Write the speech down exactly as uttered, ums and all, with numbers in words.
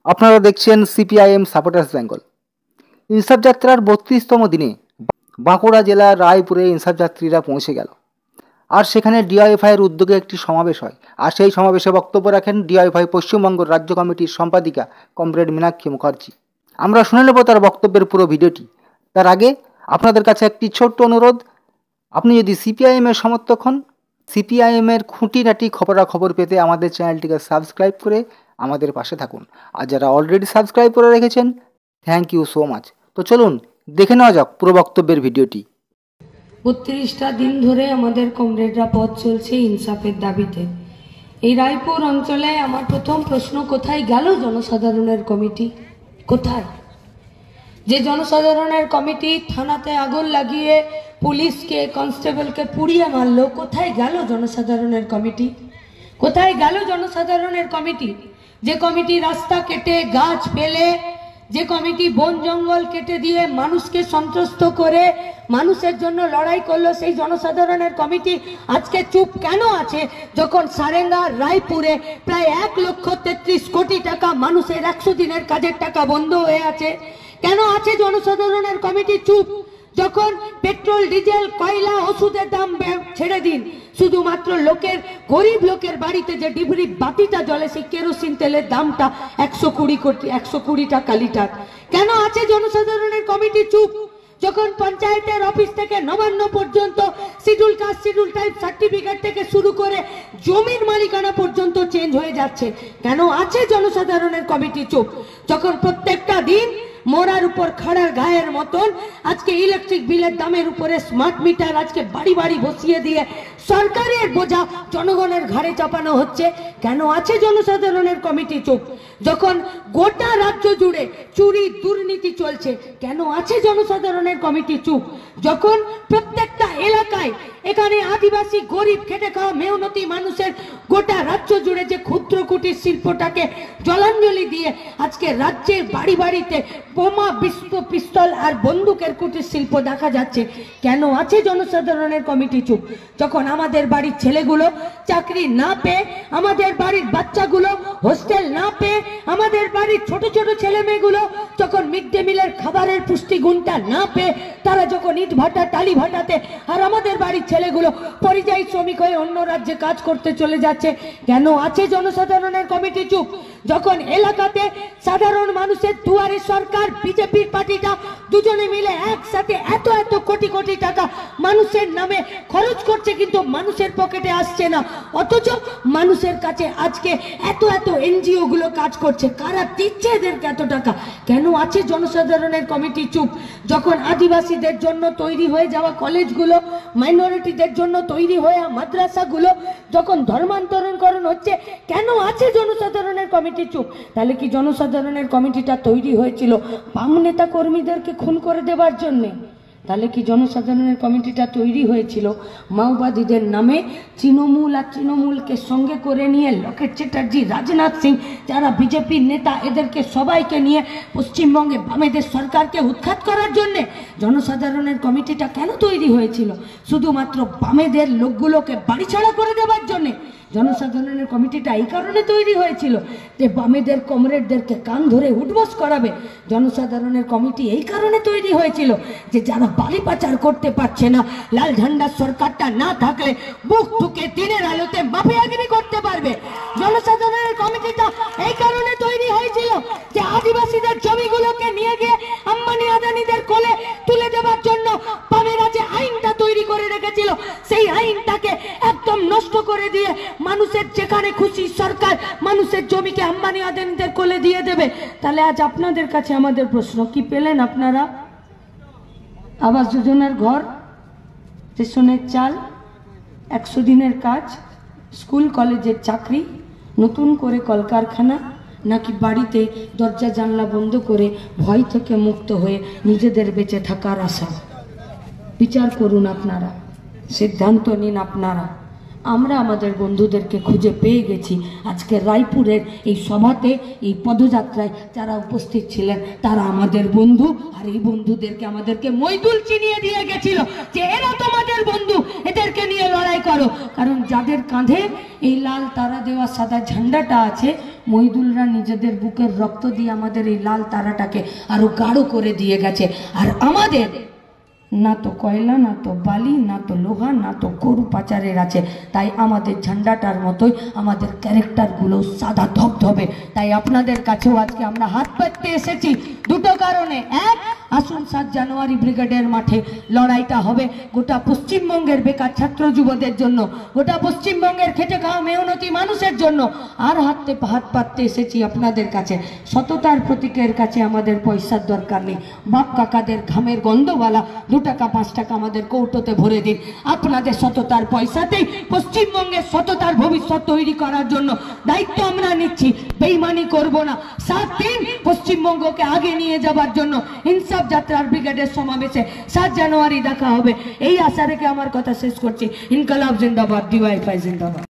আপনারা দেখছেন CPIM supporters Bengal. ইনসাফ যাত্রার বত্রিশতম দিনে বাঁকুড়া জেলার রায়পুরে ইনসাফ যাত্রীরা পৌঁছে গেল। আর সেখানে ডিওয়াইএফআইয়ের উদ্যোগে একটি সমাবেশ হয়। আর সেই সমাবেশে বক্তব্য রাখেন ডিওয়াইএফআই পশ্চিমবঙ্গ রাজ্য কমিটির সম্পাদিকা কমরেড মীনাক্ষী মুখার্জি। আমরা শুনে নেব তার বক্তব্যের পুরো ভিডিওটি। তার আগে আপনাদের কাছে একটি ছোট্ট অনুরোধ, আপনি যদি সিপিআইএমের সমর্থক হন, সিপিআইএমের খুঁটিনাটি খবরাখবর পেতে আমাদের চ্যানেলটিকে সাবস্ক্রাইব করে আমাদের পাশে থাকুন। আর যারা অলরেডি সাবস্ক্রাইব করে রেখেছেন, থ্যাংক ইউ সো মাচ। তো চলুন দেখে নেওয়া যাক পুরো বক্তব্যের ভিডিওটি। বত্রিশটা দিন ধরে আমাদের কমরেডরা পথ চলছে ইনসাফের দাবিতে। এই রায়পুর অঞ্চলে আমার প্রথম প্রশ্ন, কোথায় গেল জনসাধারণের কমিটি? কোথায়? যে জনসাধারণের কমিটি থানাতে আগুন লাগিয়ে পুলিশকে, কনস্টেবলকে পুড়িয়ে মারলো, কোথায় গেল জনসাধারণের কমিটি? কোথায় গেল জনসাধারণের কমিটি? যে কমিটি রাস্তা কেটে, গাছ ফেলে, যে কমিটি বন জঙ্গল কেটে দিয়ে মানুষকে সন্ত্রস্ত করে মানুষের জন্য লড়াই করলো, সেই জনসাধারণের কমিটি আজকে চুপ কেন আছে? যখন সারেঙ্গা রায়পুরে প্রায় এক লক্ষ তেত্রিশ কোটি টাকা মানুষের একশো দিনের কাজের টাকা বন্ধ হয়ে আছে, কেন আছে জনসাধারণের কমিটি চুপ? যখন পেট্রোল, ডিজেল, কয়লা, ওষুধের দাম ছেড়ে দিন, শুধুমাত্র লোকের, গরিব লোকের বাড়িতে যে ডিবরি বাতিটা জ্বলে সেই কেরোসিন তেলের দামটা একশো কুড়ি কোটি একশো কুড়ি টাকা লিটার, কেন আছে জনসাধারণের কমিটি চুপ? যখন পঞ্চায়েতের অফিস থেকে নবান্ন পর্যন্ত schedule caste, schedule type certificate থেকে শুরু করে জমির মালিকানা পর্যন্ত চেঞ্জ হয়ে যাচ্ছে, কেন আছে জনসাধারণের কমিটি চুপ? যখন প্রত্যেকটা দিন মোড়ার উপর খাড়ার গায়ের মতন আজকে ইলেকট্রিক বিলের দামের উপরে স্মার্ট মিটার আজকে বাড়ি বাড়ি বসিয়ে দিয়ে সরকারের বোঝা জনগণের ঘাড়ে চাপানো হচ্ছে, কেন আছে জনসাধারণের কমিটি চুপ? যখন গোটা রাজ্য জুড়ে চুরি দুর্নীতি চলছে, কেন আছে জনসাধারণের কমিটি চুপ? যখন প্রত্যেকটা এলাকায় এখানে আদিবাসী, গরিব, খেটে খাওয়া মেহনতি মানুষের গোটা রাজ্য জুড়ে যে ক্ষুদ্র কুটির শিল্পটাকে জলাঞ্জলি দিয়ে আজকে রাজ্যের বাড়ি বাড়িতে বোমা, বিস্ফো, পিস্তল আর বন্দুকের কুটির শিল্প দেখা যাচ্ছে, কেন আছে জনসাধারণের কমিটি চুপ? যখন আমাদের বাড়ির ছেলেগুলো চাকরি না পেয়ে, আমাদের বাড়ির বাচ্চাগুলো হোস্টেল না পেয়ে, আমাদের বাড়ির ছোট ছোট ছেলে মেয়েগুলো যখন মিড ডে মিলের খাবারের পুষ্টিগুণটা না পেয়ে তারা যখন ইট ভাটা, টালি ভাটাতে, আর আমাদের বাড়ির ছেলেগুলো পরিযায়ী শ্রমিক হয়ে অন্য রাজ্যে কাজ করতে চলে যাচ্ছে, কেন আছে জনসাধারণের কমিটি চুপ? যখন এলাকাতে সাধারণ মানুষের দুয়ারে সরকার, বিজেপির পার্টিটা দুজনে মিলে একসাথে এত এত কোটি কোটি টাকা মানুষের নামে খরচ করছে, কিন্তু মানুষের পকেটে আসছে না, অথচ মানুষের কাছে আজকে এত এত এনজিও গুলো কাজ করছে, কারা দিচ্ছে এদেরকে এত টাকা, কেন আছে জনসাধারণের কমিটি চুপ? যখন আদিবাসীদের জন্য তৈরি হয়ে যাওয়া কলেজগুলো, মাইনরিটিদের জন্য তৈরি হয়ে মাদ্রাসাগুলো যখন ধর্মান্তরণকরণ হচ্ছে, কেন আছে জনসাধারণের কমিটি চুপ? তাহলে কি জনসাধারণের কমিটিটা তৈরি হয়েছিল বাম নেতা কর্মীদেরকে খুন করে দেবার জন্যে? তাহলে কি জনসাধারণের কমিটিটা তৈরি হয়েছিল মাওবাদীদের নামে তৃণমূল আর তৃণমূলকে সঙ্গে করে নিয়ে লকেট চ্যাটার্জি, রাজনাথ সিং, যারা বিজেপির নেতা, এদেরকে সবাইকে নিয়ে পশ্চিমবঙ্গে বামেদের সরকারকে উৎখাত করার জন্যে জনসাধারণের কমিটিটা কেন তৈরি হয়েছিল? শুধুমাত্র বামেদের লোকগুলোকে বাড়ি ছাড়া করে দেওয়ার জন্যে জনসাধারণের কমিটিটা এই কারণে তৈরি হয়েছিল যে বামেদের কমরেডদেরকে কান ধরে উঠবস করাবে। জনসাধারণের কমিটি এই কারণে তৈরি হয়েছিল যে যারা বালি পাচার করতে পারছে না, লাল ঝান্ডার সরকারটা না থাকলে বুক ঠুকে দিনের আলোতে মাফিয়াগিরি করতে পারবে। জনসাধারণের কমিটিটা এই কারণে তৈরি হয়েছিল যে আদিবাসীদের জমিগুলোকে নিয়ে গিয়ে আম্বানি আদানিদের কোলে তুলে দেওয়ার জন্য বামেরা যে আইনটা তৈরি করে রেখেছিল, সেই আইনটাকে একদম নষ্ট করে দিয়ে মানুষের যেখানে খুশি সরকার মানুষের জমিকে আম্বানি আদানিদের কোলে দিয়ে দেবে। তাহলে আজ আপনাদের কাছে আমাদের প্রশ্ন, কি পেলেন আপনারা? আবাস যোজনার ঘর, রেশনের চাল, একশো দিনের কাজ, স্কুল কলেজের চাকরি, নতুন করে কলকারখানা, নাকি বাড়িতে দরজা জানলা বন্ধ করে ভয় থেকে মুক্ত হয়ে নিজেদের বেঁচে থাকার আশা? বিচার করুন আপনারা, সিদ্ধান্ত নিন আপনারা। আমরা আমাদের বন্ধুদেরকে খুঁজে পেয়ে গেছি। আজকে রায়পুরের এই সভাতে, এই পদযাত্রায় যারা উপস্থিত ছিলেন তারা আমাদের বন্ধু, আর এই বন্ধুদেরকে আমাদেরকে মইদুল চিনিয়ে দিয়ে গেছিল যে এরা তোমাদের বন্ধু, এদেরকে নিয়ে লড়াই করো। কারণ যাদের কাঁধে এই লাল তারা দেওয়া সাদা ঝান্ডাটা আছে, মহিদুলরা নিজেদের বুকের রক্ত দিয়ে আমাদের এই লাল তারাটাকে আরো গাঢ় করে দিয়ে গেছে। আর আমাদের না তো কয়লা, না তো বালি, না তো লোহা, না তো গরু পাচারের আছে। তাই আমাদের ঝান্ডাটার মতোই আমাদের ক্যারেক্টারগুলো সাদা ধবধবে। তাই আপনাদের কাছেও আজকে আমরা হাত পাততে এসেছি দুটো কারণে। এক, আসুন সাত জানুয়ারি ব্রিগেডের মাঠে লড়াইটা হবে গোটা পশ্চিমবঙ্গের বেকার ছাত্র যুবদের জন্য, গোটা পশ্চিমবঙ্গের খেটে খাওয়া মেহনতি মানুষের জন্য। আর হাতে হাত পাততে এসেছি আপনাদের কাছে সততার প্রতীকের কাছে। আমাদের পয়সার দরকার নেই, বাপ কাকাদের ঘামের গন্ধওয়ালা দু টাকা পাঁচ টাকা আমাদের কৌটোতে ভরে দিন। আপনাদের সততার পয়সাতেই পশ্চিমবঙ্গের সততার ভবিষ্যৎ তৈরি করার জন্য দায়িত্ব আমরা নিচ্ছি। বেইমানি করব না। সাত দিন পশ্চিমবঙ্গকে আগে নিয়ে যাবার জন্য ইনসাফ যাত্রার ব্রিগেডের সমাবেশে সাত জানুয়ারি দেখা হবে। এই আশা রেখে আমার কথা শেষ করছি। ইনকলাব জিন্দাবাদ, ডিওয়াইএফআই জিন্দাবাদ।